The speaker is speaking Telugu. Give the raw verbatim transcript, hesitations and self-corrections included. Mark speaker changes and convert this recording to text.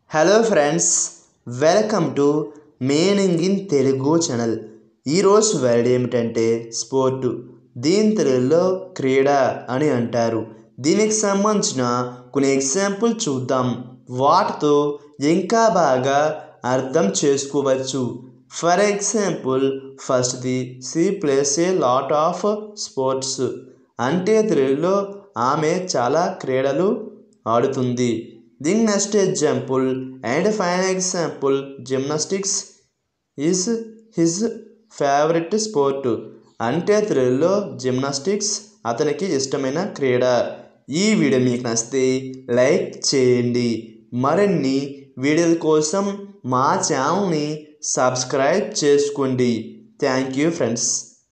Speaker 1: Hello friends, welcome to meaning in Telugu channel. ఈరోజు వర్డ్ ఏమిటంటే స్పోర్టు. దీని తెలుగులో క్రీడ అని అంటారు. దీనికి సంబంధించిన కొన్ని ఎగ్జాంపుల్ చూద్దాం. వాటితో ఇంకా బాగా అర్థం చేసుకోవచ్చు. ఫర్ ఎగ్జాంపుల్, ఫస్ట్ది she plays a lot of sports. అంటే తెలుగులో ఆమె చాలా క్రీడలు ఆడుతుంది. The next example and final example, gymnastics is his favorite sport. అంటే తెలుగులో జిమ్నాస్టిక్స్ అతనికి ఇష్టమైన క్రీడ. ఈ వీడియో మీకు నచ్చితే లైక్ చేయండి. మరిన్ని వీడియోల కోసం మా ఛానల్ని సబ్స్క్రైబ్ చేసుకోండి. Thank you friends.